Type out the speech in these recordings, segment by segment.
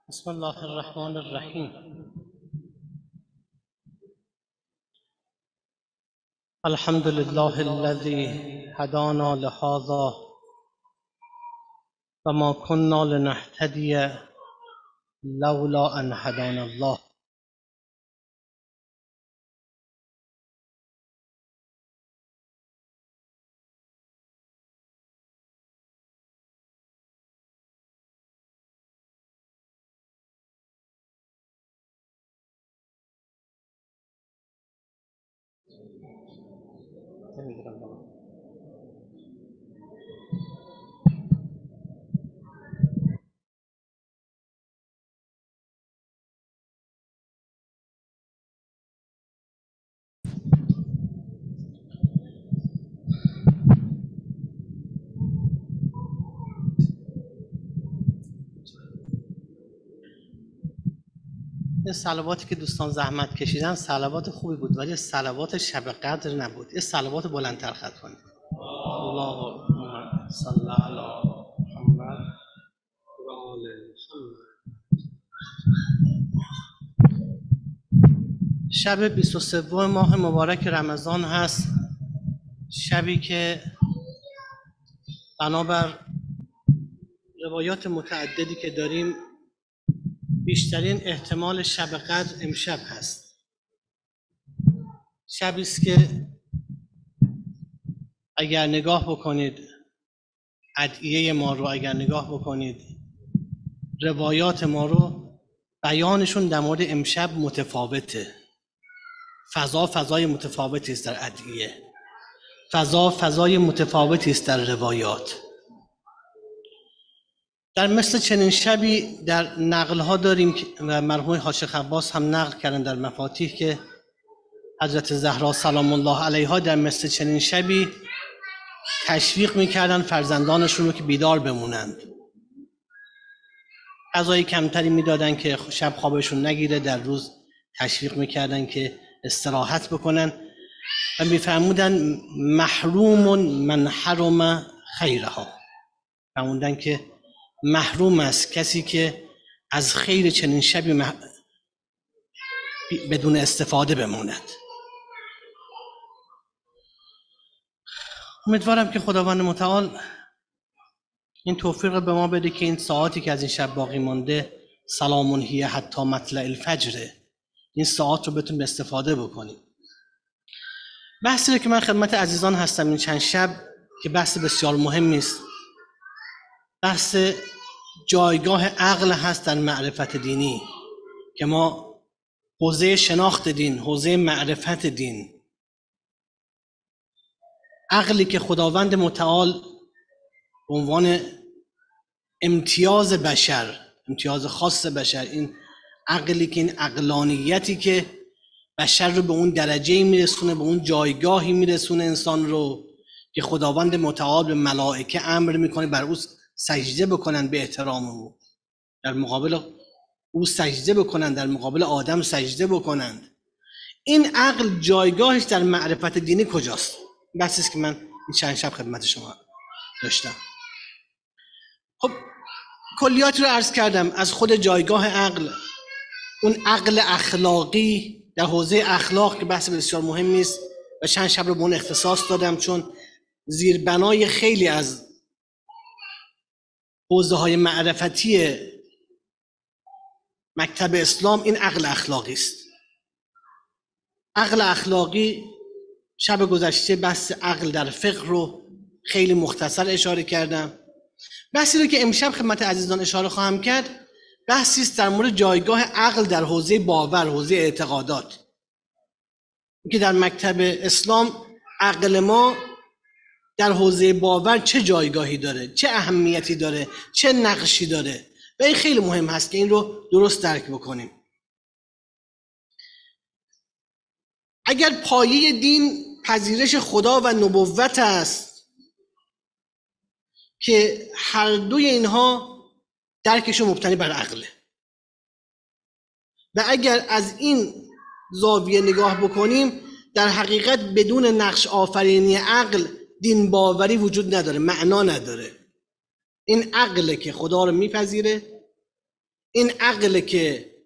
بسم الله الرحمن الرحیم. الحمد لله الذي هدانا لهذا وما كنا لنهتدي لولا ان هدانا الله. این صلواتی که دوستان زحمت کشیدن صلوات خوبی بود، ولی صلوات شب قدر نبود. این صلوات بلندتر خط کنید. اللهم صل علی محمد و آل محمد. شب 23 ماه مبارک رمضان هست، شبی که بنابر روایات متعددی که داریم بیشترین احتمال شب قدر امشب هست. شبی است که اگر نگاه بکنید ادعیه ما رو، اگر نگاه بکنید روایات ما رو، بیانشون در مورد امشب متفاوته. فضای متفاوتی است در ادعیه، فضای متفاوتی است در روایات. در مثل چنین شبی در نقل‌ها داریم که مرحوم حاج خواص هم نقل کردن در مفاتیح که حضرت زهرا سلام الله علیها در مثل چنین شبی تشویق می‌کردن فرزندانشون رو که بیدار بمونند. غذای کمتری میدادن که شب خوابشون نگیره، در روز تشویق می‌کردن که استراحت بکنن و می‌فرمودن محروم من حرم خیرها. فرمودن که محروم است کسی که از خیر چنین شبی بدون استفاده بماند. امیدوارم که خداوند متعال این توفیق به ما بده که این ساعاتی که از این شب باقی مانده، سلام هی حتی مطلع الفجر، این ساعات رو بتونیم استفاده بکنیم. بحثی که من خدمت عزیزان هستم این چند شب که بحث بسیار مهمی است، بحث جایگاه عقل هست در معرفت دینی، که ما حوزه شناخت دین، حوزه معرفت دین، عقلی که خداوند متعال به عنوان امتیاز بشر، امتیاز خاص بشر، این عقلی که این عقلانیتی که بشر رو به اون درجه‌ای میرسونه، به اون جایگاهی میرسونه انسان رو که خداوند متعال به ملائکه امر میکنه بر او سجده بکنن به احترام او، در مقابل او سجده بکنن، در مقابل آدم سجده بکنند. این عقل جایگاهش در معرفت دینی کجاست؟ بحثی است که من این چند شب خدمت شما داشتم. خب کلیات رو عرض کردم از خود جایگاه عقل، اون عقل اخلاقی در حوزه اخلاق که بحث بسیار مهمی است و چند شب رو به اون اختصاص دادم، چون زیربنای خیلی از حوزه های معرفتی مکتب اسلام این عقل اخلاقی است. عقل اخلاقی شب گذشته بحث عقل در فقه رو خیلی مختصر اشاره کردم. بحثی رو که امشب خدمت عزیزان اشاره خواهم کرد بحثی است در مورد جایگاه عقل در حوزه باور، حوزه اعتقادات، که در مکتب اسلام عقل ما در حوزه باور چه جایگاهی داره، چه اهمیتی داره، چه نقشی داره، و این خیلی مهم هست که این رو درست درک بکنیم. اگر پایه دین پذیرش خدا و نبوت است که هر دوی اینها درکشون مبتنی بر عقله، و اگر از این زاویه نگاه بکنیم در حقیقت بدون نقش آفرینی عقل دین باوری وجود نداره، معنا نداره. این عقله که خدا رو میپذیره، این عقل که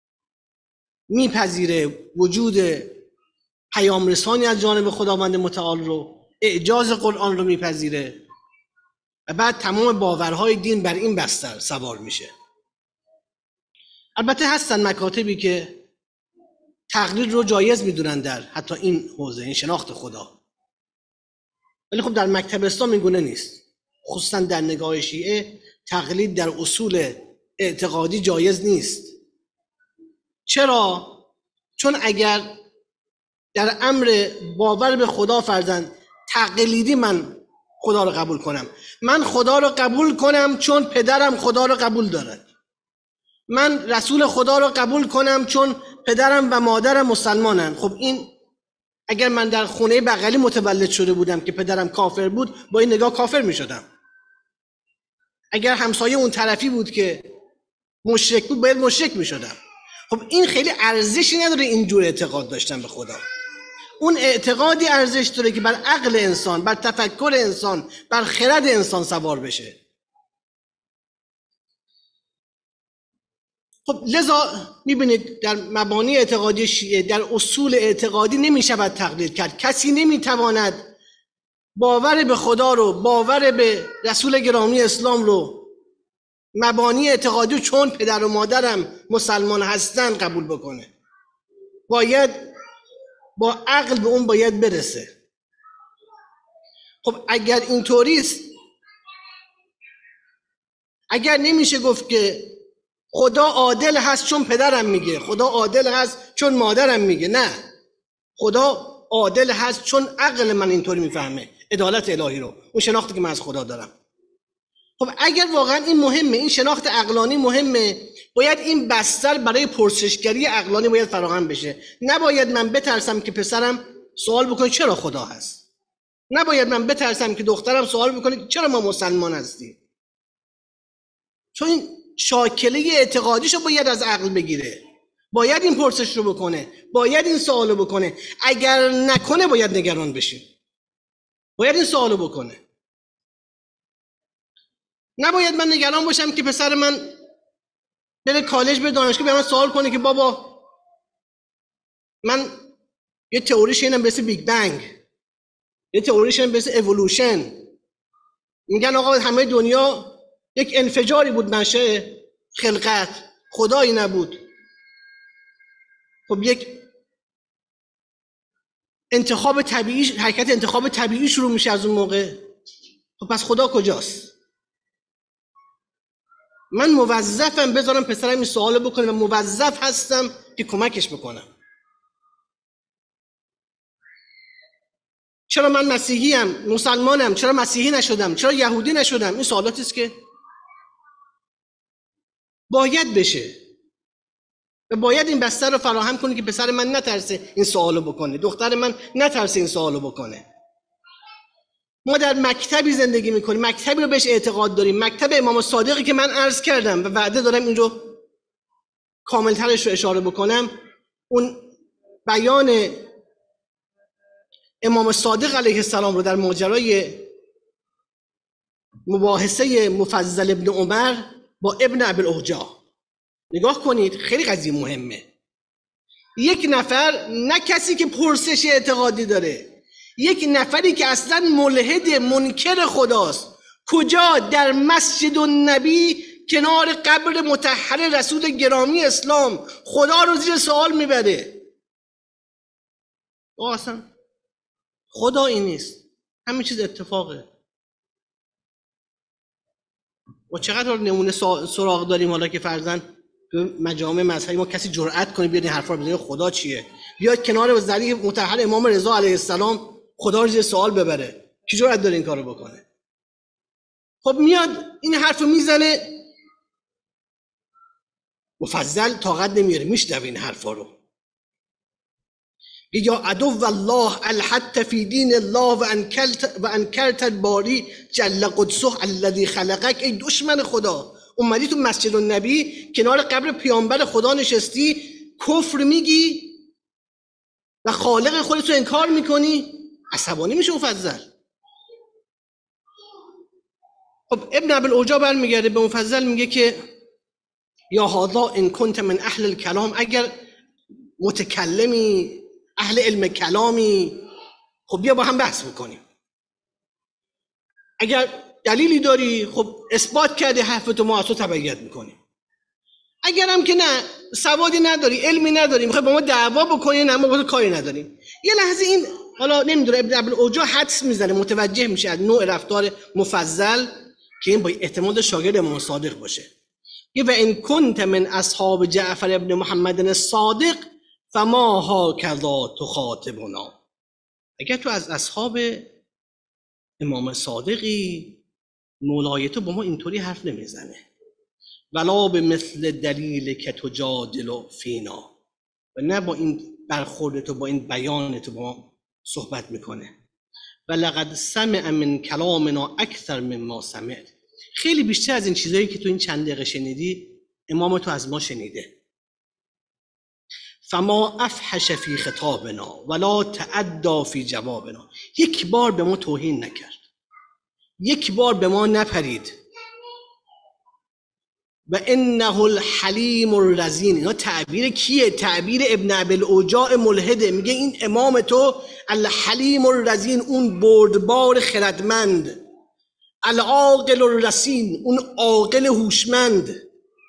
میپذیره وجود پیام رسانی از جانب خداوند متعال رو، اعجاز قرآن رو میپذیره و بعد تمام باورهای دین بر این بستر سوار میشه. البته هستن مکاتبی که تقلید رو جایز میدونن در حتی این حوزه، این شناخت خدا، ولی خب در مکتب اسلام این گونه نیست. خصوصا در نگاه شیعه تقلید در اصول اعتقادی جایز نیست. چرا؟ چون اگر در امر باور به خدا فرضاً تقلیدی من خدا رو قبول کنم، من خدا رو قبول کنم چون پدرم خدا رو قبول دارد، من رسول خدا رو قبول کنم چون پدرم و مادرم مسلمانن، خب این اگر من در خونه بغلی متولد شده بودم که پدرم کافر بود، با این نگاه کافر می شدم. اگر همسایه اون طرفی بود که مشرک بود، باید مشرک می شدم. خب این خیلی ارزشی نداره اینجور اعتقاد داشتن به خدا. اون اعتقادی ارزش داره که بر عقل انسان، بر تفکر انسان، بر خرد انسان سوار بشه. خب لذا میبینید در مبانی اعتقادی شیعه، در اصول اعتقادی نمیشود تقلید کرد. کسی نمیتواند باور به خدا رو، باور به رسول گرامی اسلام رو، مبانی اعتقادی چون پدر و مادرم مسلمان هستن قبول بکنه. باید با عقل به اون باید برسه. خب اگر اینطوریست، اگر نمیشه گفت که خدا عادل هست چون پدرم میگه، خدا عادل هست چون مادرم میگه، نه، خدا عادل هست چون عقل من اینطوری میفهمه عدالت الهی رو، اون شناختی که من از خدا دارم. خب اگر واقعا این مهمه، این شناخت عقلانی مهمه، باید این بستر برای پرسشگری عقلانی باید فراهم بشه. نباید من بترسم که پسرم سوال بکنه چرا خدا هست، نباید من بترسم که دخترم سوال بکنه چرا ما مسلمان هستیم، چون این شاکله اعتقادیشو باید از عقل بگیره، باید این پرسش رو بکنه، باید این سوالو بکنه. اگر نکنه باید نگران بشیم، باید این سوالو بکنه. نباید من نگران باشم که پسر من بره کالج، به دانشگاه، به من سوال کنه که بابا من یه تئوری شنیدم به اسم بیگ بنگ، یه تئوری شنیدم به اسم اِوولوشن، میگن آقا همه دنیا یک انفجاری بود، منشأ خلقت، خدایی نبود. خب یک انتخاب طبیعی، حرکت انتخاب طبیعی شروع میشه از اون موقع. خب پس خدا کجاست؟ من موظفم بذارم پسرم این سوال بکنه و موظف هستم که کمکش بکنم. چرا من مسیحیم، مسلمانم، چرا مسیحی نشدم، چرا یهودی نشدم؟ این سوالاتی است که باید بشه و باید این بستر رو فراهم کنه که پسر من نترسه این سوالو بکنه، دختر من نترسه این سوالو بکنه. ما در مکتبی زندگی میکنیم، مکتبی رو بهش اعتقاد داریم، مکتب امام صادقی که من عرض کردم و وعده دارم این رو کاملترش رو اشاره بکنم. اون بیان امام صادق علیه السلام رو در ماجرای مباحثه مفضل ابن عمر با ابن ابی‌الاهجا نگاه کنید، خیلی قضیه مهمه. یک نفر، نه کسی که پرسش اعتقادی داره، یک نفری که اصلا ملحد منکر خداست، کجا در مسجد النبی کنار قبر مطهر رسول گرامی اسلام خدا رو زیر سوال میبره؟ اصلا خدا این نیست، همین چیز اتفاقه. و چقدر نمونه سراغ داریم حالا که فرضاً مجامع مذهبی ما کسی جرأت کنه بیاد این حرفا رو بزنه خدا چیه، بیاد کنار ذریح مطهر امام رضا علیه السلام خدا رو زیر سوال ببره، کی جرأت داره این کارو بکنه؟ خب میاد این حرفو میزنه، مفضل طاقت نمیاره، میشنوه این حرفا رو، یا عدو الله الحت فی دین الله و انکرت الباری جل قدسه الذی خلقک. ای دشمن خدا، اومدی تو مسجد النبی کنار قبر پیامبر خدا نشستی، کفر میگی و خالق خودت رو انکار میکنی، عصبانی میشه مفضل. خب ابن ابی‌الاهجا برمیگرده به مفضل میگه که یا هذا ان کنت من اهل الکلام، اگر متکلمی اهل علم کلامی خب بیا با هم بحث بکنیم. اگر دلیلی داری خب اثبات کردی حرفتو، ما از تو تبعیت میکنیم. اگر هم که نه، سوادی نداری، علمی نداری، میخوای با ما دعوا بکنی، نه ما با تو کاری نداریم. یه لحظه این حالا نمیدونه ابن ابوالعوجا حدس میزنه، متوجه میشه از نوع رفتار مفضل که این با احتمال شاگرد امام صادق باشه. و ان کنت من اصحاب جعفر ابن محمد الصادق فما هکذا تخاطبنا، اگر تو از اصحاب امام صادقی، مولای تو با ما اینطوری حرف نمیزنه. ولا به مثل دلیل که تجادل فینا، و نه با این برخورد تو، با این بیان تو با ما صحبت میکنه. و لقد سمع من کلامنا اکثر مما سمعت، خیلی بیشتر از این چیزایی که تو این چند دقیقه شنیدی امام تو از ما شنیده. فما افحش فی خطابنا ولا تعدی فی جوابنا، یک بار به ما توهین نکرد، یک بار به ما نپرید. و انه الحلیم الرزین، اینا تعبیر کیه؟ تعبیر ابن ابوالعوجا ملحده. میگه این امام تو الحلیم الرزین، اون بردبار خردمند، العاقل الرسین، اون عاقل هوشمند،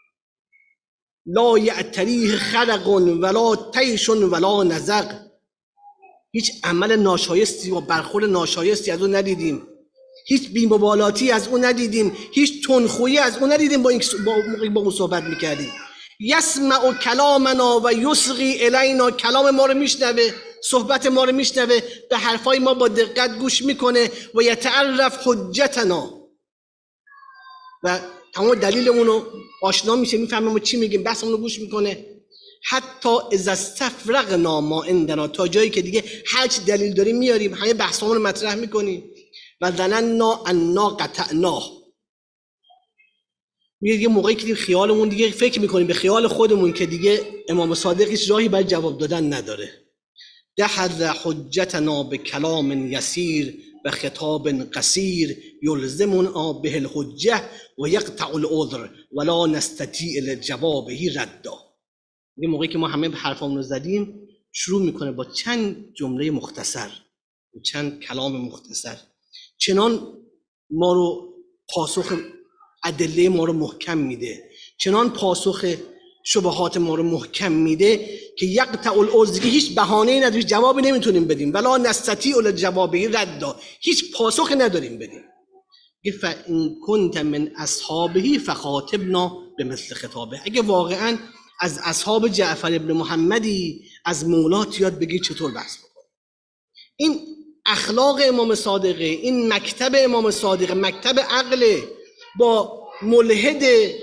لا یعتریه خرق ولا طیش ولا نزغ، هیچ عمل ناشایستی و برخورد ناشایستی از اون ندیدیم، هیچ بی‌مبالاتی از اون ندیدیم، هیچ تندخویی از اون ندیدیم با اون صحبت میکردیم. یسمع کلامنا و یصغی الینا، کلام ما رو میشنوه، صحبت ما رو میشنوه، به حرفای ما با دقت گوش میکنه. و یتعرف حجتنا، و تمام دلیلمون رو آشنا میشه، میفهمه ما چی میگیم، بحثمون رو گوش میکنه. حتی اذا استفرغنا ما عندنا، تا جایی که دیگه هر چی دلیل داریم میاریم، همه بحثمون رو مطرح میکنیم. و ظننا انا قطعناه، میگه یه موقعی که خیالمون دیگه فکر میکنیم به خیال خودمون که دیگه امام صادق هیچ راهی برای جواب دادن نداره. دحض حجتنا به کلام یسیر و خطاب قصیر یلزمنا به الحجه و یقطع العذر ولا نستطیع لجوابه ردا. یه موقعی که ما همه حرفامون رو زدیم، شروع میکنه با چند جمله مختصر، چند کلام مختصر، چنان ما رو پاسخ ادله ما رو محکم میده، چنان پاسخ شبهات ما رو محکم میده که یقطع العذر، هیچ بهانه‌ای نداره، جوابی نمیتونیم بدیم. ولا نستطیع لجوابه ردا، هیچ پاسخی نداریم بدیم. فإن كنت من اصحابه فخاطبنا بمثل خطابه، اگه واقعا از اصحاب جعفر ابن محمدی، از مولات یاد بگیر چطور بحث بکنی. این اخلاق امام صادقه، این مکتب امام صادقه، مکتب عقل با ملحد،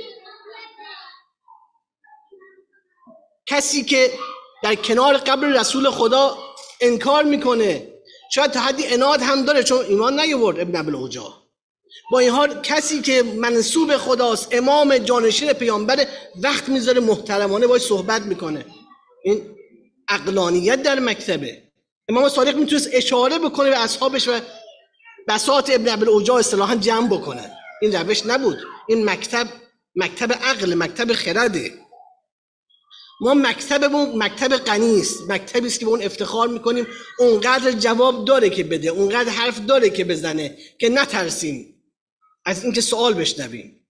کسی که در کنار قبر رسول خدا انکار میکنه، شاید تا حدی عناد هم داره چون ایمان نیاورد ابن ابوالعوجا. با این حال کسی که منسوب خداست، امام جانشین پیامبر، وقت میذاره محترمانه باید صحبت میکنه. این عقلانیت در مکتبه. امام صادق میتونست اشاره بکنه به اصحابش و بساط ابن ابوالعوجا اصطلاحاً جمع بکنه. این روش نبود. این مکتب عقل، مکتب خرده. ما مکتبمون مکتب غنی است، مکتبی است که به اون افتخار میکنیم، اونقدر جواب داره که بده، اونقدر حرف داره که بزنه که نترسیم از اینکه سوال بشنویم.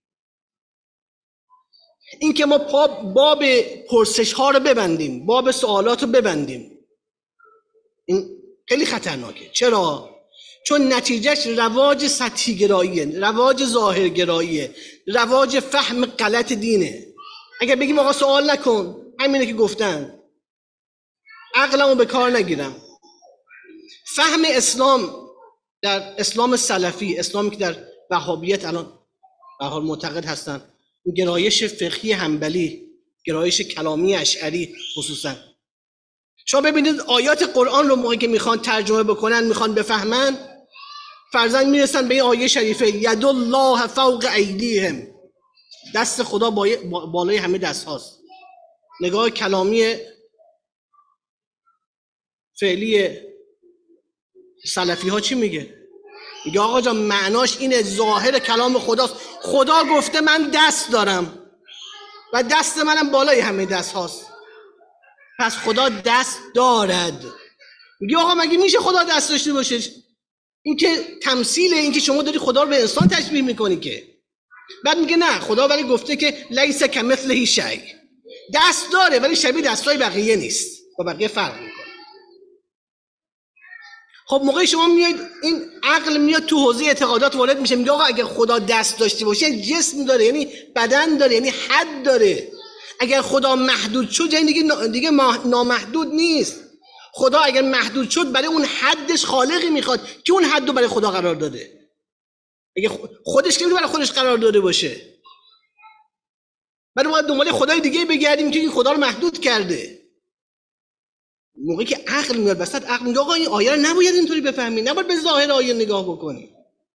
اینکه ما باب پرسش ها رو ببندیم، باب سوالات رو ببندیم، این خیلی خطرناکه. چرا؟ چون نتیجهش رواج سطحی گراییه، رواج ظاهر گراییه، رواج فهم غلط دینه. اگر بگیم آقا سوال نکن، همینه که گفتن، عقلمو به کار نگیرم. فهم اسلام در اسلام سلفی، اسلامی که در وهابیت الان به حال معتقد هستن، گرایش فقهی حنبلی، گرایش کلامی اشعری خصوصا، شما ببینید آیات قرآن رو موقعی که میخوان ترجمه بکنن، میخوان بفهمن، فرضاً میرسن به این آیه شریفه ید الله فوق ایدیهم، دست خدا بالای همه دست هاست. نگاه کلامی فعلی سلفی ها چی میگه؟ میگه آقا جان معناش اینه، ظاهر کلام خداست، خدا گفته من دست دارم، و دست منم بالای همه دست هاست. پس خدا دست دارد. میگه آقا مگه میشه خدا دست داشته باشه؟ این که تمثیله، این که شما داری خدا رو به انسان تشبیه میکنی که. بعد میگه نه، خدا ولی گفته که لیس کمثله شیء، دست داره ولی شبیه دستای بقیه نیست، با بقیه فرق میکنه. خب موقعی شما میاید این عقل میاد تو حوزه اعتقادات وارد میشه، میگه آقا اگر خدا دست داشته باشه جسم داره، یعنی بدن داره، یعنی حد داره. اگر خدا محدود شد یعنی دیگه نامحدود نیست. خدا اگر محدود شد برای اون حدش خالقی میخواد که اون حد رو برای خدا قرار داده. اگه خودش که برای خودش قرار داده باشه، بعد باید دنبال خدای دیگه بگردیم که این خدا رو محدود کرده. موقعی که عقل میاد وسط، عقل میگه آقا این آیه رو نباید اینطوری بفهمی، نباید به ظاهر آیه نگاه بکنی.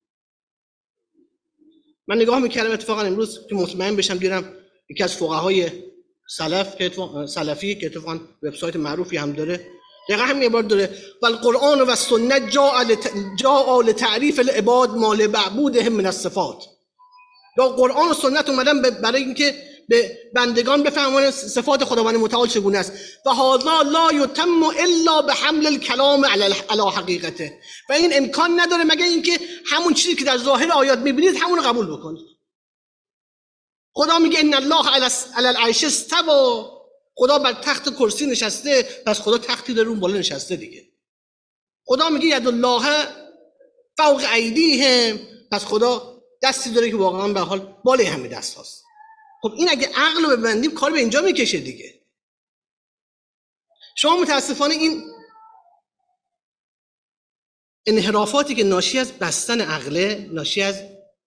من نگاه میکردم اتفاقا امروز که مطمئن بشم، دیدم یکی از فقهای سلفی که اتفاقا وبسایت معروفی هم داره، دقیقا همین عبارت داره: والقرآن و سنت جاء لتعریف العباد ما لمعبودهم من الصفات. یا قرآن و سنت اومدن برای اینکه به بندگان بفهمونن صفات خداوند متعال چگونه است. و هذا لا یتم الا بحمل الکلام علی حقیقته. و این امکان نداره مگر اینکه همون چیزی که در ظاهر آیات میبینید همون رو قبول بکنید. خدا میگه ان الله علی العرش استوى، خدا بر تخت کرسی نشسته، پس خدا تختی داره اون بالا نشسته دیگه. خدا میگه ید الله فوق ایدیهم، پس خدا دستی داره که واقعا به حال بالای همه دست هاست. خب این اگه عقل رو ببندیم کار به اینجا میکشه دیگه. شما متاسفانه این انحرافاتی که ناشی از بستن عقله، ناشی از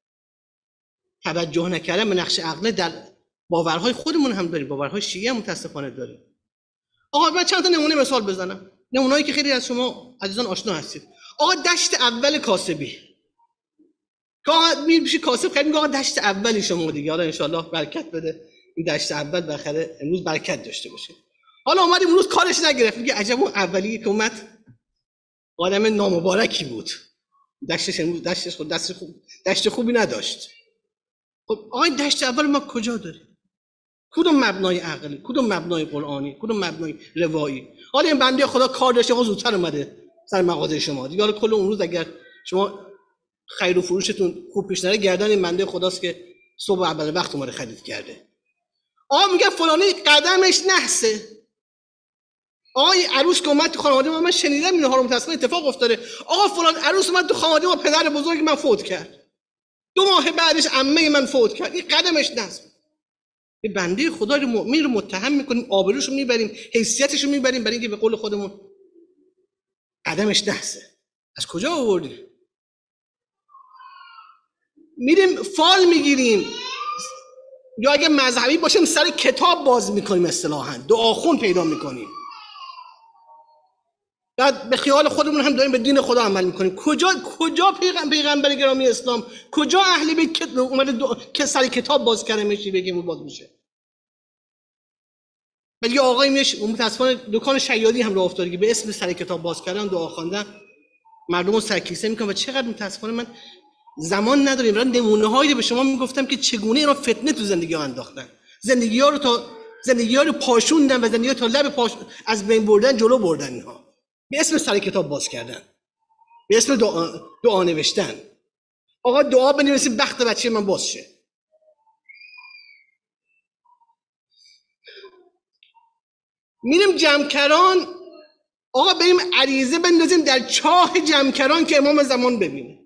توجه نکردن به نقش عقله در باورهای خودمون هم داریم، باورهای شیعه هم متاسفانه داریم. آقا من چند تا نمونه مثال بزنم، نمونه‌ای که خیلی از شما عزیزان آشنا هستید. آقا دشت اول کاسبی، که آقا میشه کاسب خیلی میگه آقا دشت اولی شما دیگه، حالا انشالله برکت بده این دشت اول بخره امروز برکت داشته باشه. حالا اومدیم امروز کارش نگرفت، میگه عجب اون اولی که اومد آدم نامبارکی بود، دشتش امروز دشت خوبی نداشت. خب آقا این دشت اول ما کجا داریم؟ کدوم مبنای عقلی، کدوم مبنای قرآنی، کدوم مبنای روایی؟ حالا این بنده خدا کار داشته، آقا زودتر اومده سر مغازه شما دیگه، حالا کل اون روز اگر شما خرید و فروشتون خوب پیش نره گردن این بنده خداست که صبح اول وقت اومده خرید کرده. آقا میگه فلانی قدمش نحسه. آقا عروس که اومد تو خانواده ما، من شنیدم اینها رو متأسفانه اتفاق افتاده، آقا فلان عروس اومد تو خانواده ما، پدر بزرگ من فوت کرد، 2 ماه بعدش عمه من فوت کرد، این قدمش نحسه. این بنده خدا رو مؤمن رو متهم میکنیم، آبروشو میبریم، حیثیتشو میبریم، برای اینکه به قول خودمون قدمش نحسه. از کجا آوردیم؟ میریم فال میگیریم، یا اگه مذهبی باشیم سر کتاب باز میکنیم، اصطلاحاً دعاخون پیدا میکنیم، بعد به خیال خودمون هم داریم به دین خدا عمل میکنیم. کجا پیغمبر گرامی اسلام، کجا اهل بیت اومده که سر کتاب باز کرده میشه بگیم باز میشه؟ ولی آقای میش متاسفانه دکان شیادی هم راه افتاده که به اسم سر کتاب باز کردن، دعا خواندن، مردم رو سرکیسه میکنن. و چقدر متاسفانه من زمان نداریم، من نمونه‌هایی به شما میگفتم که چگونه اینا فتنه تو زندگی ها انداختن، زندگی ها رو پاشوندن و زندگی ها تا لب از بین بردن جلو بردن، اینها به اسم سر کتاب باز کردن، به اسم دعا نوشتن. آقا دعا بنویسید بخت بچه من باز شه. میریم جمکران، آقا بریم عریضه بندازیم در چاه جمکران که امام زمان ببینه.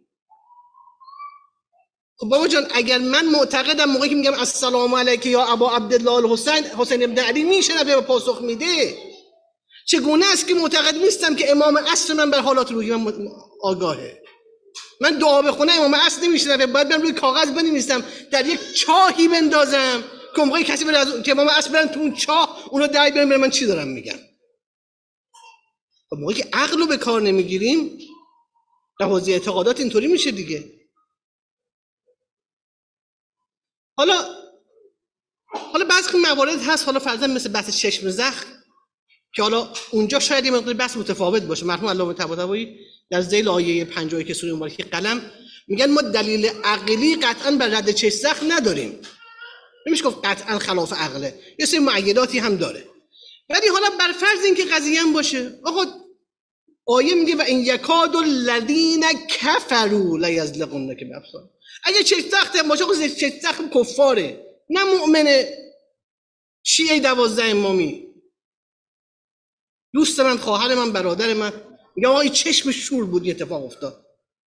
خب بابا جان اگر من معتقدم موقعی که میگم السلام علیک یا ابا عبدالله الحسین، حسین ابن علی میشنوه و پاسخ میده، چگونه است که معتقد نیستم که امام عصر من بر حالات روحی من آگاهه؟ من دعا بخونم امام عصر نمیشنوه، باید برم روی کاغذ بنویسم، در یک چاهی بندازم که موقعی کسی بره که امام عصر برن تو اون چاه، اونو درک برن من چی دارم میگم. خب موقعی که عقل رو به کار نمیگیریم در حوزه اعتقادات اینطوری میشه دیگه. حالا بعضی موارد هست، حالا فرضاً مثل بحث چشم زخم که حالا اونجا شاید یه مقدار بحث متفاوت باشه. مرحوم علامه طباطبایی در ذیل آیه 50 که سوره مبارکه قلم میگن ما دلیل عقلی قطعاً بر رد چشم زخم نداریم. نمیشه گفت قطعا خلاف عقله، یه سری معیداتی هم داره. ولی حالا بر فرض اینکه قضیه هم باشه، آقا آیه میگه و این یکاد الذین کفروا لیزلقونک بابصارهم. اگه چشم سخت باشه، آقا چشم سخت کفاره، نه مؤمنه. شیعه 12 امامی، دوست من، خواهر من، برادر من، میگه آقا این چشم شور بود این اتفاق افتاد.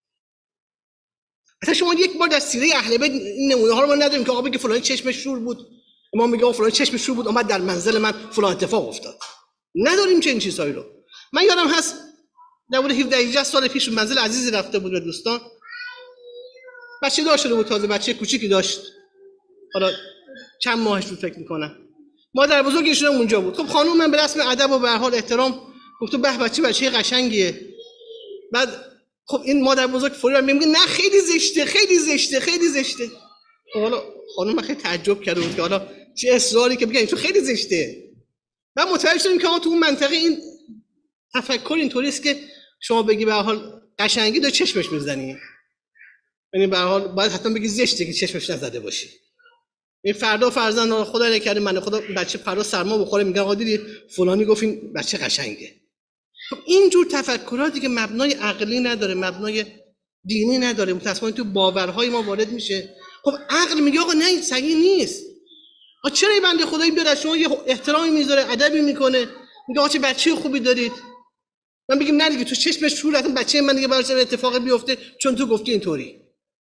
اصلا شما یک بار در سیره اهل بیت این نمونه ها رو ما نداریم که آقا بگه فلان چشم شور بود، امام میگه آقا فلان چشم شور بود اومد در منزل من فلان اتفاق افتاد. نداریم چه این چیزایی رو. من یادم هست در حدود 17 سال پیش منزل عزیزی رفته بود به دوستان، بچه دار شده بود، تازه بچه کوچیکی داشت، حالا چند ماهش بود فکر میکنم. مادر بزرگشون اونجا بود. خب خانم من به رسم ادب و به هر حال احترام گفت به بچه قشنگیه. بعد خب این مادر بزرگ فوری میگه نه خیلی زشته، خیلی زشته، خیلی زشته. خب حالا خانم خیلی تعجب کرده بود که حالا چه اصراری که بگه این تو خیلی زشته. بعد متوجه شدیم که تو اون منطقه این تفکر اینطوری است که شما بگی به هر حال قشنگی دو چشمش میزنی، یعنی به هر حال باید حتما بگی زشته که چشمش نزده باشی. این فردا فرزند خدا نکرده من خدا بچه فردا سرما بخوره میگن آقا دیدی فلانی گفت این بچه قشنگه. خب اینجور تفکراتی که مبنای عقلی نداره، مبنای دینی نداره، متأسفانه تو باورهای ما وارد میشه. خب عقل میگه آقا نه این صحیح نیست. آقا چرا این بنده خدایی بیاد از شما یه احترامی میذاره، ادبی میکنه، میگه آقا چه بچه خوبی دارید، من بگیم نه دیگه تو چشمش شورت بچه من دیگه براش اتفاقی بیفته چون تو گفتی اینطوری.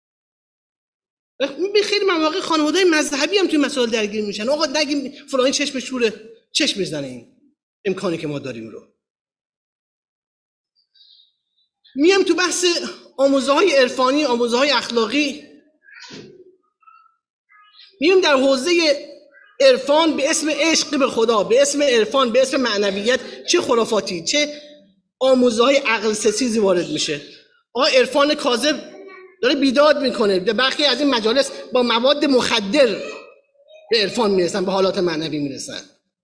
خیلی مواقع خانواده‌های مذهبی هم توی مسائل درگیر میشن. آقا نگیم فلان چشم شوره، چشم میزنه. این امکانی که ما داریم رو میام تو بحث آموزه‌های عرفانی، آموزه‌های اخلاقی. میام در حوزه عرفان به اسم عشق به خدا، به اسم عرفان، به اسم معنویت چه خرافاتی، چه آموزه‌های عقل ستیزی وارد میشه. آقا عرفان کاذب داره بیداد میکنه. در برخی از این مجالس با مواد مخدر به عرفان میرسن، به حالات معنوی میرسن.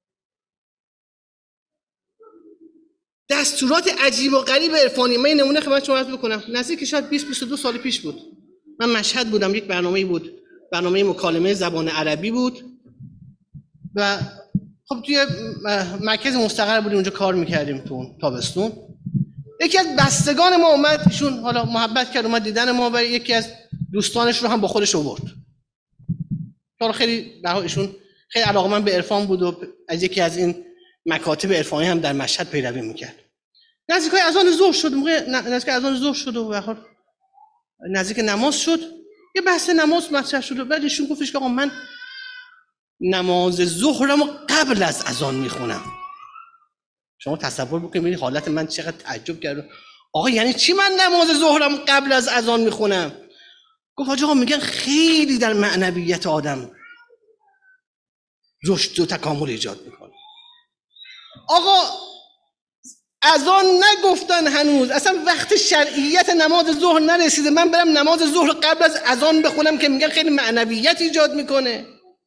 دستورات عجیب و غریب عرفانی. من این نمونه خدمت شما عرض بکنم. نزدیک شاید 20-22 سال پیش بود. من مشهد بودم، یک برنامه‌ای بود، برنامه مکالمه زبان عربی بود و خب توی مرکز مستقر بودیم اونجا کار میکردیم تو تابستون. یکی از بستگان ما اومد، ایشون حالا محبت کرد اومد دیدن ما و یکی از دوستانش رو هم با خودش آورد. حالا خیلی به ایشون خیلی علاقه‌مند به عرفان بود و از یکی از این مکاتب عرفانی هم در مشهد پیروی میکرد. نزدیک اذان ظهر شد، نزدیک اذان ظهر شد و به حال نزدیک نماز شد، یه بحث نماز مطرح شد و بعد ایشون گفتش که آقا من نماز ظهرمو قبل از اذان میخونم. شما تصور بکنید حالت من چقدر تعجب کرد. آقا یعنی چی من نماز ظهرم قبل از اذان میخونم؟ گفت حاج آقا میگن خیلی در معنویت آدم رشد و تکامل ایجاد میکنه. آقا اذان نگفتن هنوز، اصلا وقت شرعیت نماز ظهر نرسیده، من برم نماز ظهر قبل از اذان بخونم که میگن خیلی معنویت ایجاد میکنه.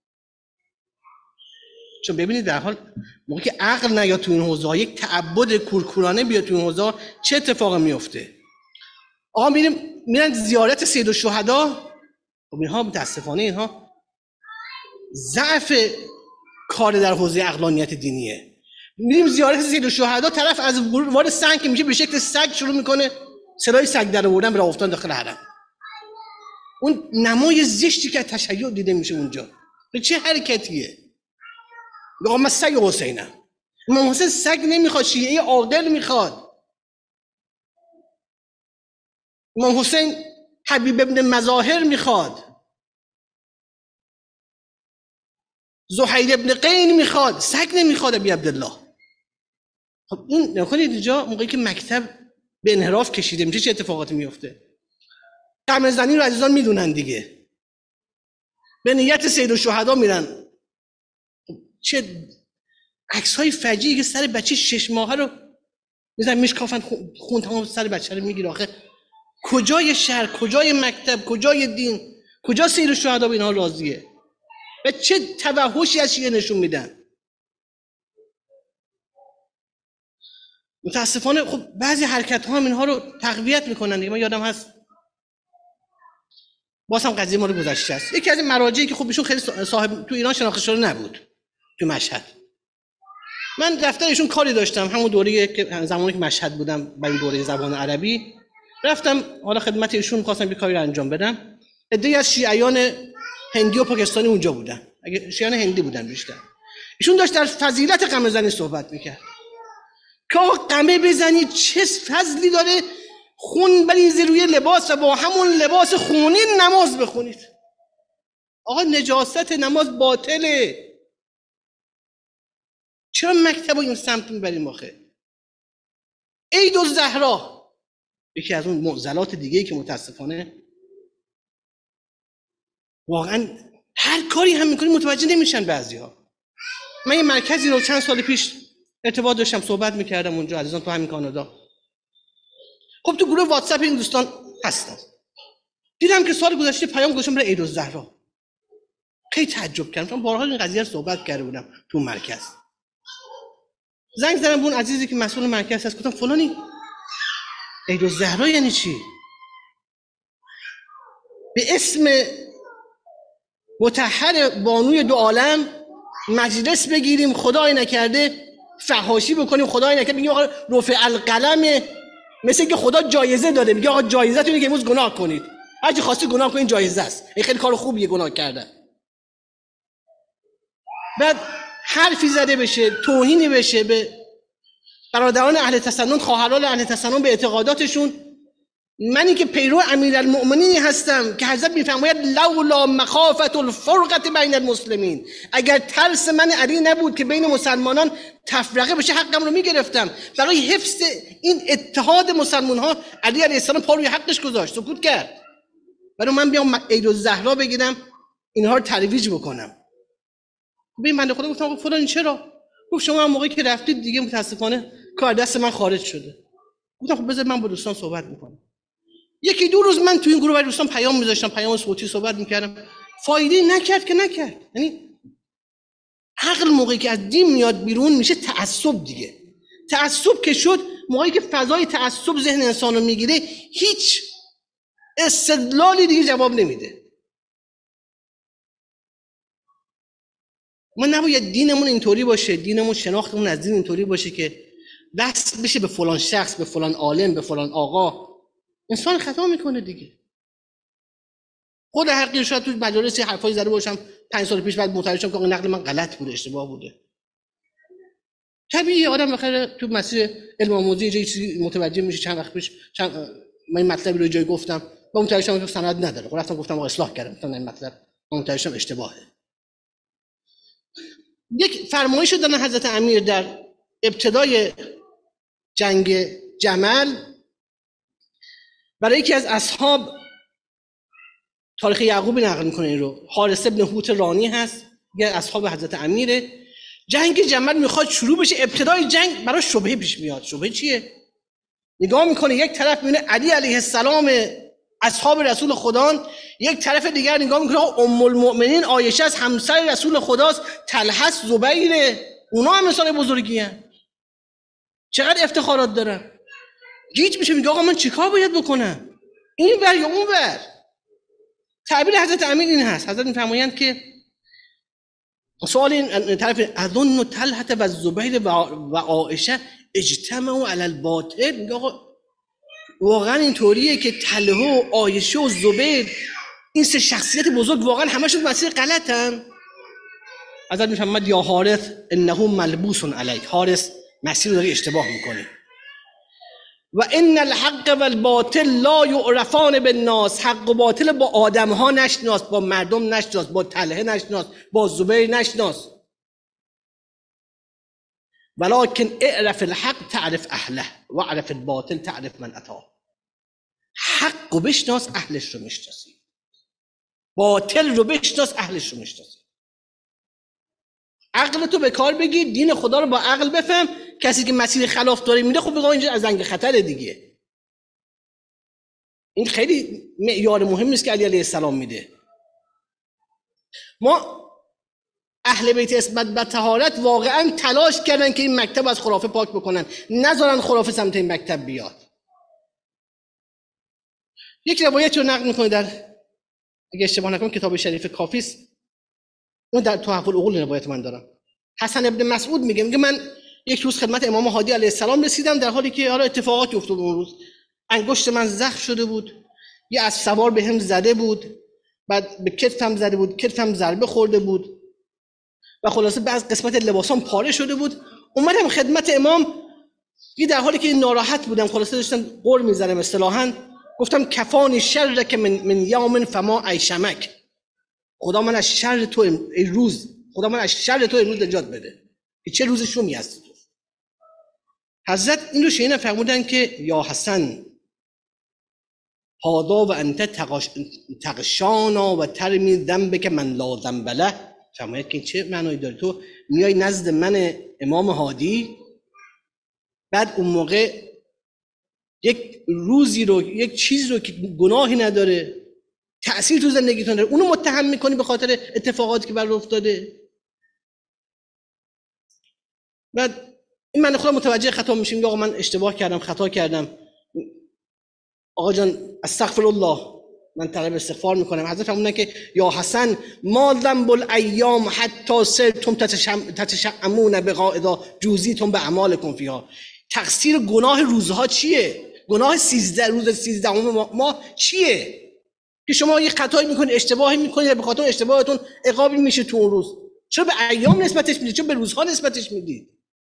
چون ببینید در حال موقعی که عقل نیاد تو این حوزه، یک تعبد کورکورانه بیاد تو این حوزه، چه اتفاقی میفته؟ آقا میرن زیارت سید الشهدا. خب اینها متاسفانه اینها ضعف کار در حوزه عقلانیت دینیه. میریم زیارت سید الشهدا، طرف از وارد سنگ که میشه به شکل سگ شروع میکنه صدای سگ در آوردن به افتادن داخل حرم. اون نمای زشتی که تشیع دیده میشه اونجا به چه حرکتیه؟ آقا من سگ حسینم. امام حسین سگ نمیخواد، شیعه عاقل میخواد. امام حسین حبیب ابن مظاهر میخواد، زهیر ابن قین میخواد، سگ نمیخواد ابی عبدالله. خب این نکنید اینجا موقعی که مکتب به انحراف کشیده میشه چه اتفاقاتی میفته؟ قمه‌زنی رو عزیزان میدونن دیگه، به نیت سید الشهدا میرن. چه عکس‌های فجیعی که سر بچه 6 ماهه رو میزنن میشکافن، خون تمام سر بچه رو میگیره. آخه کجای شهر، کجای مکتب، کجای دین، کجا سید الشهدا به اینها راضیه؟ و چه توحشی از شیعه نشون میدن؟ متاسفانه خب بعضی حرکت ها هم اینها رو تقویت میکنن دیگه. من یادم هست باز هم قضیه مال گذشته است. یکی از این مراجعی که خب ایشون خیلی صاحب تو ایران شناخته شده نبود تو مشهد. من دفتر ایشون کاری داشتم همون دوره که زمانی که مشهد بودم برای دوره زبان عربی، رفتم حالا خدمت ایشون، خواستم یه کاری رو انجام بدم. عده‌ای از شیعیان هندی و پاکستانی اونجا بودن، اگه شیعیان هندی بودن بیشتر. ایشون داشت در فضیلت قمه زنی صحبت میکرد که آقا قمه بزنید چه فضلی داره، خون بریزید روی لباس و با همون لباس خونین نماز بخونید. آقا نجاست نماز باطله. چرا مکتب رو این سمت میبریم آخه؟ عید الزهرا یکی از اون معضلات دیگه‌ای که متاسفانه واقعا هر کاری هم میکنیم متوجه نمیشن بعضی‌ها. من یه مرکزی رو چند سال پیش ارتباط داشتم، صحبت میکردم اونجا، عزیزان تو همین کانادا. خب تو گروه واتساپ این دوستان هستن، دیدم که سال گذشته پیام گذاشتم برای عید الزهرا. خیلی تعجب کردم، چون بارها این قضیه رو صحبت کرده بودم تو مرکز. زنگ زدم به اون عزیزی که مسئول مرکز هست، گفتم فلانی عید الزهرا یعنی چی؟ به اسم مطهر بانوی دو عالم مجلس بگیریم، خدای نکرده فحاشی بکنیم، خدای نکرده بگیم آقا رفع القلم، مثل که خدا جایزه داده، میگه آقا جایزه اینه که امروز گناه کنید، هر چی خواستید گناه کنید جایزه است. این خیلی کار خوبیه گناه کردن. بعد حرفی زده بشه، توهینی بشه به برادران اهل تسنن، خواهران اهل تسنن به اعتقاداتشون. منی که پیرو امیرالمؤمنینی هستم که حضرت میفرماید لولا مخافت الفرقه بین المسلمین، اگر ترس من علی نبود که بین مسلمانان تفرقه بشه حقم رو میگرفتم. برای حفظ این اتحاد مسلمان ها علی علیه السلام پا روی حقش گذاشت، سکوت کرد. برای من بیام عید الزهرا بگیرم اینها رو ترویج بکنم. ببین بنده خدا گفتم فلان چرا؟ گفت شما هم موقعی که رفتید دیگه متاسفانه کار دست من خارج شده. گفتم خب بذار من با دوستان صحبت میکنم. یکی دو روز من تو این گروه برای دوستان پیام میذاشتم، پیام صوتی صحبت میکردم، فایده نکرد که نکرد. یعنی عقل موقعی که از دین میاد بیرون میشه تعصب دیگه. تعصب که شد، موقعی که فضای تعصب ذهن انسان رو میگیره، هیچ استدلالی دیگه جواب نمیده. ما نباید دینمون اینطوری باشه، دینمون شناختمون از دین اینطوری باشه که وصل بشه به فلان شخص، به فلان عالم، به فلان آقا. انسان خطا میکنه دیگه. خود حقیقی شاید تو مجالسی حرفای زده باشم 5 سال پیش، بعد متوجه شدم که نقل من غلط بوده، اشتباه بوده. طبیعیه آدم بخره تو مسیر علم آموزی یه چیزی متوجه میشه. چند وقت پیش من مطلبی رو جای گفتم با متوجه شدم که سند نداره. خب رفتم گفتم اصلاح کردم، گفتم این مطلب متوجه شدم اشتباهه. یک فرمایش دادن حضرت امیر در ابتدای جنگ جمل برای یکی از اصحاب، تاریخ یعقوبی نقل میکنه این رو، حارث ابن حوت رانی هست، یه اصحاب حضرت امیره. جنگ جمل میخواد شروع بشه، ابتدای جنگ برای شبهه پیش میاد. شبهه چیه؟ نگاه میکنه یک طرف میبینه علی علیه السلام اصحاب رسول خدا، یک طرف دیگر نگاه میکنه ام المؤمنین عایشه از همسر رسول خداست، طلحه زبیر، اونا هم انسان بزرگی هستن، چقدر افتخارات دارن. گیج میشه، میگه آقا من چیکار باید بکنم، این ور یا اون ور؟ تعبیر حضرت امیر این هست، حضرت میفرمایند که سوال این طرف اظن طلحه و زبیر و عایشه اجتمعوا علی الباطل، میگه آقا واقعا اینطوریه که طلحه و عایشه و زبیر، این سه شخصیت بزرگ واقعا همشون مسیر غلطن؟ حضرت میفرماید یا حارث انه ملبوس علیک، حارث مسیر داری اشتباه میکنی. و ان الحق و الباطل لا یعرفان بالناس، حق و باطل با آدم ها نشناس، با مردم نشناس، با طلحه نشناس، با زبیر نشناس. ولکن اعرف الحق تعرف اهله و اعرف الباطل تعرف من اتاه. حق رو بشناس اهلش رو میشناسی، باطل رو بشناس اهلش رو میشناسی. عقل تو به کار بگیر، دین خدا رو با عقل بفهم. کسی که مسیر خلاف داره میره، خب بگو اینجا از زنگ خطره دیگه. این خیلی معیار مهمی است که علی علیه السلام میده. ما اهل بیت اسمت و طهارت واقعا تلاش کردن که این مکتب از خرافه پاک بکنن، نذارن خرافه سمت این مکتب بیاد. یک روایت رو نقل میکنه در اگه اشتباه نکنم کتاب شریف کافی است، اون در تحف العقول روایت من دارم. حسن ابن مسعود میگه من یک روز خدمت امام هادی علیه السلام رسیدم، در حالی که حالا اتفاقاتی افتاد اون روز. انگشت من زخم شده بود، یه اسب سوار بهم زده بود، بعد به کتفم زده بود، کتفم ضربه خورده بود و خلاصه بعض قسمت لباسام پاره شده بود. اومدم خدمت امام، یه در حالی که ناراحت بودم، خلاصه داشتم قر می‌زدم اصطلاحاً، گفتم کفانی شرک من یوم فما ایشمک، خدا من از شر تو ای روز، خدا من از شر تو امروز نجات بده، که چه روز شومی هست تو. حضرت این رو شنیدن فرمودن که یا حسن هادا و انت تغشانا و ترمی ذنبک من لا ذنب له. فرماید که چه معنایی داره؟ تو میای نزد من امام هادی، بعد اون موقع یک روزی رو، یک چیز رو که گناهی نداره، تأثیر تو زندگیتون داره، اونو متهم میکنی به خاطر اتفاقاتی که بر افتاده. بعد این من خودم متوجه خطا میشیم، آقا من اشتباه کردم، خطا کردم، آقا جان استغفر الله، من طلب استغفار میکنم. حضرت فرمودن که یا حسن ما ذنب الایام حتی سرتم تتشعمون بقاعدا جوزیتم به اعمالکم فیها. تقصیر گناه روزها چیه؟ گناه 13 روز 13 ما چیه که شما یه خطایی میکنید، اشتباهی میکنید، به خاطر اشتباهتون عقابی میشه تو اون روز؟ چرا به ایام نسبتش میدید؟ چرا به روزها نسبتش میدید؟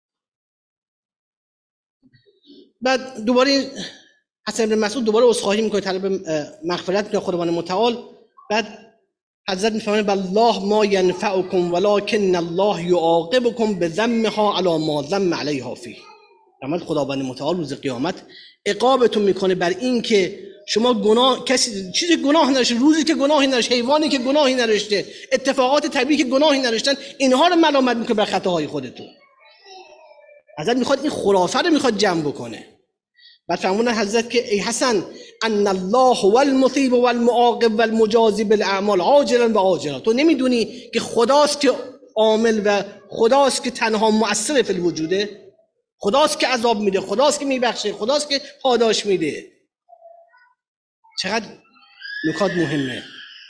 بعد دوباره حسن بن مسعود دوباره عذرخواهی میکنه، طلب مغفرت میکنه خداوند متعال. بعد حضرت میفرمایند والله ما ینفعکم ولکن الله یعاقبکم بذمها علی ما ذم علیها فیه. فرمود خداوند متعال روز قیامت عقابتون میکنه بر این که شما گناه، کسی چیزی گناه نداشته، روزی که گناهی نداشته، حیوانی که گناهی نداشته، اتفاقات طبیعی که گناهی نداشتن، اینها رو ملامت میکنه بر خطاهای خودتون. حضرت میخواد این خرافه رو میخواد جمع بکنه. بعد فرمودن حضرت که ای حسن ان الله هو المثیب و المعاقب و المجازی بالاعمال عاجلا و آجلا. تو نمیدونی که خداست که عامل و خداست که تنها مؤثر فی الوجوده؟ خداست که عذاب میده، خداست که میبخشه، خداست که پاداش میده. چقدر نکات مهمه.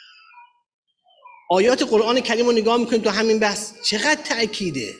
آیات قرآن کریم رو نگاه میکنیم تو همین بحث چقدر تأکیده.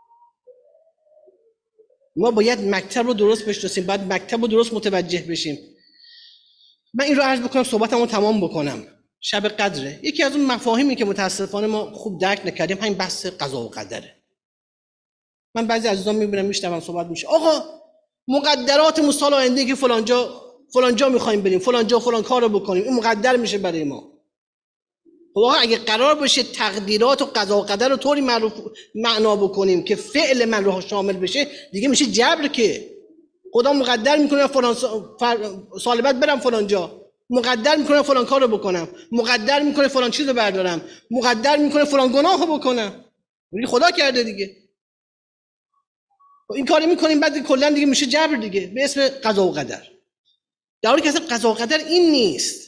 ما باید مکتب رو درست بشناسیم، باید مکتب رو درست متوجه بشیم. من این رو عرض بکنم، صحبتم رو تمام بکنم. شب قدره، یکی از اون مفاهیمی که متاسفانه ما خوب درک نکردیم همین بحث قضا و قدره. من بعضی عزیزان میبینم میشنوم صحبت میشه، آقا مقدرات سال آینده که فلان جا میخوایم بریم، فلان جا فلان کارو بکنیم، این مقدر میشه برای ما. خب آقا اگه قرار باشه تقدیرات و قضا و قدر رو طوری معنا بکنیم که فعل من رو شامل بشه، دیگه میشه جبر. که خدا مقدر میکنه فلان سال بعد برم فلان جا، مقدر میکنه فلان کارو بکنم، مقدر میکنه فلان چیزو بردارم، مقدر میکنه فلان گناهو بکنم. میگه خدا کرده دیگه. این کارو میکنیم بعد کلا دیگه میشه جبر دیگه به اسم قضا و قدر. در حالی که اصلا قضا و قدر این نیست.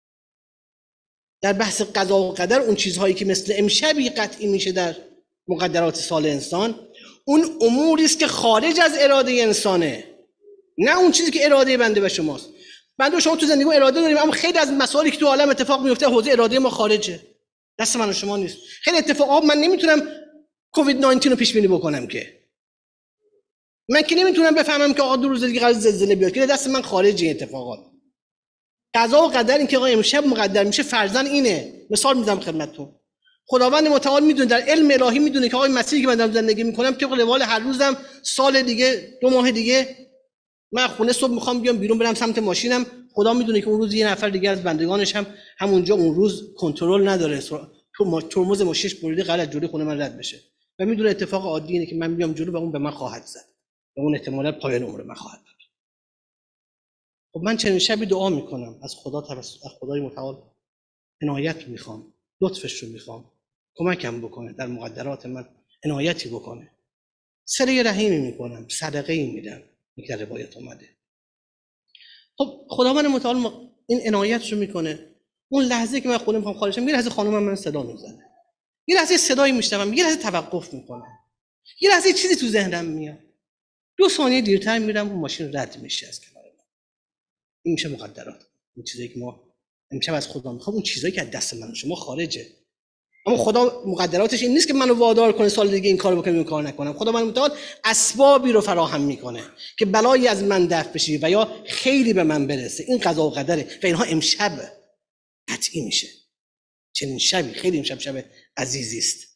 در بحث قضا و قدر اون چیزهایی که مثل امشبی قطعی میشه در مقدرات سال انسان، اون اموری است که خارج از اراده انسانه، نه اون چیزی که اراده بنده و شماست. بنده و شما تو زندگی اراده داریم، اما خیلی از مسائلی که تو عالم اتفاق میفته حوزه اراده ما خارجه، دست من و شما نیست. خیلی اتفاقات من نمیتونم کووید 19 رو پیش بینی بکنم، که من که نمیتونم بفهمم که آقا 2 روز دیگه قرار زلزله بیاد، که دست من خارجه اتفاقات. قضا و قدر این که آقا امشب مقدر میشه فرضاً اینه. مثال میدم خدمتتون، خداوند متعال میدونه، در علم الهی میدونه که آقا این مسیری که من دارم زندگی میکنم طبق روال هر روزم، سال دیگه 2 ماه دیگه من خونه صبح میخوام بیام بیرون برم سمت ماشینم، خدا میدونه که اون روز یه نفر دیگه از بندگانش هم همونجا اون روز کنترل نداره، ترمز ماشینش بریده قرار از جلوی خونه من رد بشه، و میدونه اتفاق عادی اینه که من بیام جلو و اون به من خواهد زد و اون احتمالاً پایان عمر من خواهد بود. خب من چنین شبی دعا میکنم از خدا، توسط از خدای متعال عنایت میخوام، لطفش رو میخوام، کمکم بکنه در مقدرات من، عنایتی بکنه. صله رحمی میکنم، صدقه‌ای میدم، این در روایت اومده. خب خداوند متعال این عنایت رو میکنه. اون لحظه که من خونه میخوام خارج شم، یه لحظه خانومم من صدا میزنه، یه لحظه صدایی میشنوم، یه لحظه توقف میکنم، یه لحظه چیزی تو ذهنم میاد، 2 ثانیه دیرتر میرم اون ماشین رد میشه از کنار من. این میشه مقدرات، این چیزی که ما امشب از خدا میخوام اون چیزایی که از دست من و شما خارجه، اما خدا مقدراتش این نیست که منو وادار کنه سال دیگه این کارو بکنم این کار نکنم. خدا من متعال اسبابی رو فراهم میکنه که بلایی از من دفع بشه و یا خیلی به من برسه. این قضا و قدره و اینها امشب قطعی میشه. چنین شبی، خیلی امشب شب عزیزی است.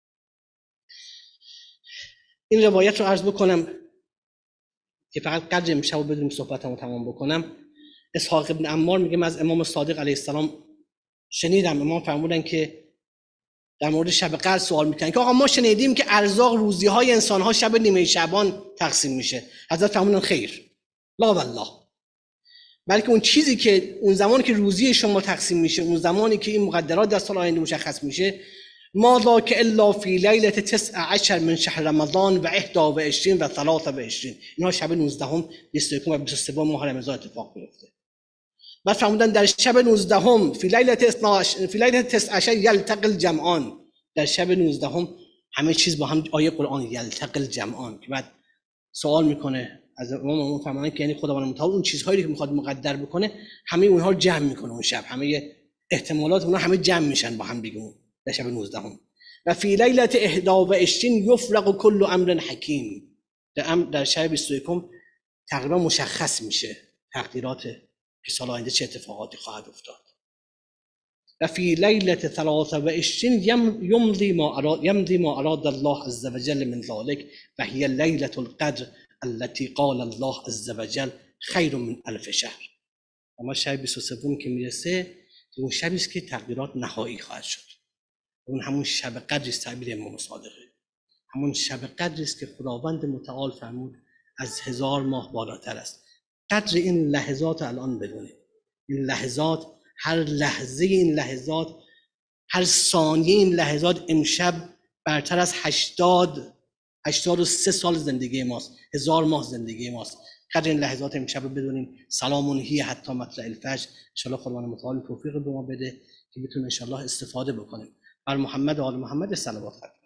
این روایت رو عرض بکنم که فقط قدر امشب رو بدونیم صحبتمو تمام بکنم. اسحاق ابن عمار میگه من از امام صادق علیه السلام شنیدم، امام فرمودن که در مورد شب قدر سوال میکنن که آقا ما شنیدیم که ارزاق روزی های انسان ها شب نیمه شعبان تقسیم میشه. حضرت فرمودن خیر، لا والله، بلکه اون چیزی که اون زمانی که روزی شما تقسیم میشه، اون زمانی که این مقدرات در سال آینده مشخص میشه، ما ذاک الا فی لیله 19 من شهر رمضان و 21 و 23، اینها شب 19 21 و 23 ماه رمضان اتفاق میفته. بعد فرمودن در شب 19 فی لیله 19 یلتقی الجمعان، در شب 19 همه چیز با هم، آیه قرآن یلتقی الجمعان که بعد سوال میکنه از امام فرمودن که یعنی خداوند متعال اون چیزهایی که میخواد مقدر بکنه همه اونها رو جمع میکنه اون شب، همه احتمالات اونها همه جمع میشن با هم دیگه در شب 19. و فی لیله 21 یفرق کل امر حکیم، در شب 21 تقریبا مشخص میشه تقدیرات که سال آینده چه اتفاقاتی خواهد افتاد. و فی لیله 23 یمضی ما اراد الله عز وجل من ذلك و هی لیله القدر التي قال الله عز وجل خیر من 1000 شهر. اما شب 23 که میرسه اون شبی است که تقدیرات نهایی خواهد شد. اون همون شب قدر است، تعبیر امام صادقه، همون شب قدر است که خداوند متعال فرمود از 1000 ماه بالاتر است. قدر این لحظات الان بدونید، این لحظات، هر لحظه این لحظات، هر ثانیه این لحظات امشب برتر از 83 سال زندگی ماست، 1000 ماه زندگی ماست. قدر این لحظات امشب رو بدونیم. سلام هی حتی مطلع الفجر. ان شاء الله خداوند متعال توفیق به ما بده که بتونیم ان شاء الله استفاده بکنیم. بر محمد و آل محمد صلوات.